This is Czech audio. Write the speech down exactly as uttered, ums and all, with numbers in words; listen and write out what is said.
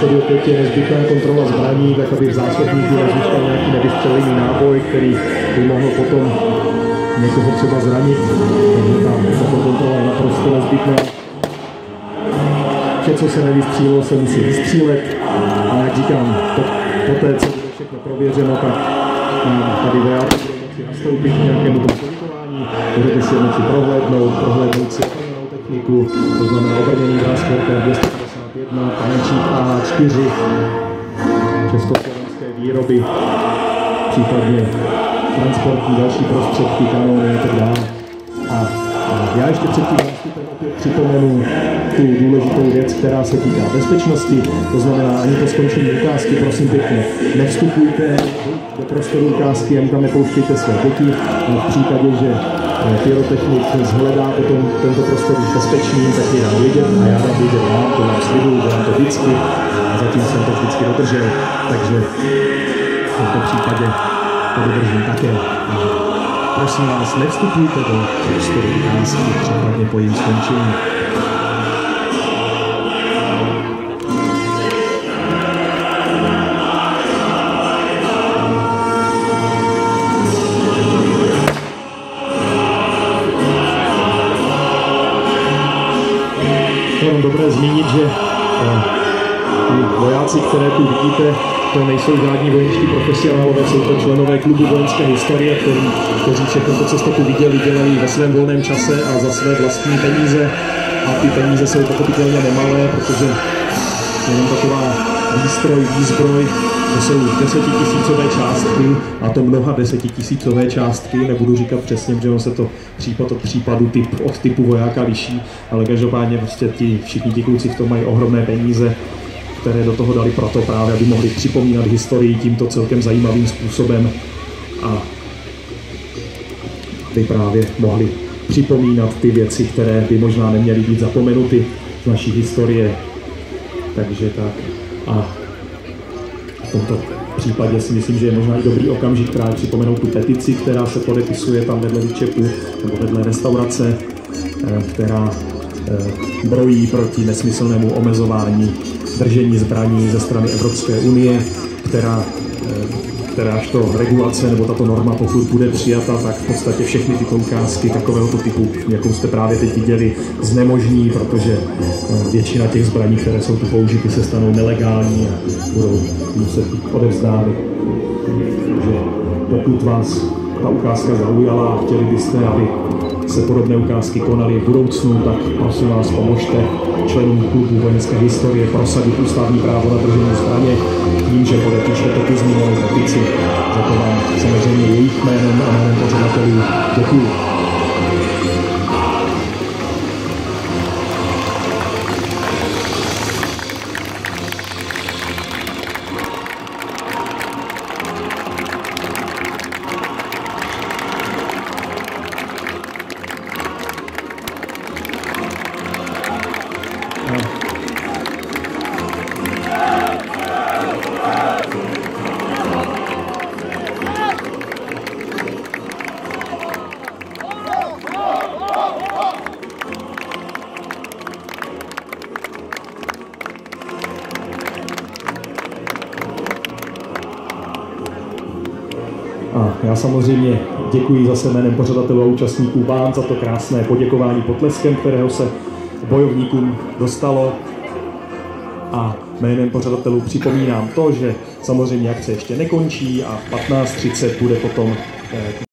prostoru opět je nezbytná kontrola zbraní, tak aby v zásobníku nezůstal nějaký nevystřelený náboj, který by mohl potom někoho třeba zranit. Takže tam tato kontrola je naprosto nezbytná. Vše, co se nevystřílilo, se musí vystřílet. A jak říkám, po, poté, co bude všechno prověřeno, tak tady vojáci budou moci nastoupit k nějakému konzultování. Budete si moci prohlédnout, prohlédnout si obrněnou techniku, to znamená obrněný transporter dvě stě padesát jedna, tanečník A čtyři, československé výroby, případně transportní další prostředky, kanóny a tak dále. A já ještě před tím nástupem opět připomenu tu důležitou věc, která se týká bezpečnosti, to znamená ani po skončení ukázky, prosím pěkně, nevstupujte do prostoru ukázky, jen tam nepouštějte své děti. V případě, že pyrotechnik zhledá potom tento prostor bezpečný, tak je dám vědět a já dám vědět vám, to vám slibuju, dělám to vždycky a zatím jsem to vždycky dodržel, takže v tomto případě to dodržím také. Prosím vás, nevstupujte do prostoru ukázky, případně po jejím skončení. Je dobré zmínit, že ty vojáci, které tu vidíte, to nejsou žádní vojenští profesionálové, jsou to členové klubu vojenské historie, který, kteří všechno to, co jste tu viděli, dělají ve svém volném čase a za své vlastní peníze. A ty peníze jsou pochopitelně nemalé, protože jenom taková výstroj, výzbroj, to jsou desetitisícové částky, a to mnoha desetitisícové částky, nebudu říkat přesně, že on se to případ od případu typ od typu vojáka liší, ale každopádně prostě ti, všichni ti kluci v tom mají ohromné peníze, které do toho dali proto právě, aby mohli připomínat historii tímto celkem zajímavým způsobem a aby právě mohli připomínat ty věci, které by možná neměly být zapomenuty z naší historie. Takže tak. A v tomto případě si myslím, že je možná i dobrý okamžik právě připomenout tu petici, která se podepisuje tam vedle výčepu nebo vedle restaurace, která brojí proti nesmyslnému omezování držení zbraní ze strany Evropské unie, která, kterážto regulace nebo tato norma, pokud bude přijata, tak v podstatě všechny tyto ukázky takovéhoto typu, jakou jste právě teď viděli, znemožní, protože většina těch zbraní, které jsou tu použity, se stanou nelegální a budou muset být odevzdány. Takže pokud vás ta ukázka zaujala a chtěli byste, aby se podobné ukázky konaly v budoucnu, tak prosím vás, pomožte členům klubu vojenské historie prosadit ústavní právo na držení zbraně tím, že podepíšete tu zmíněnou petici. Za to vám samozřejmě jejich jménem a jménem pořadatelů děkuji. A já samozřejmě děkuji zase jménem pořadatelů a účastníků vám za to krásné poděkování potleskem, kterého se bojovníkům dostalo. A jménem pořadatelů připomínám to, že samozřejmě akce ještě nekončí a v patnáct třicet bude potom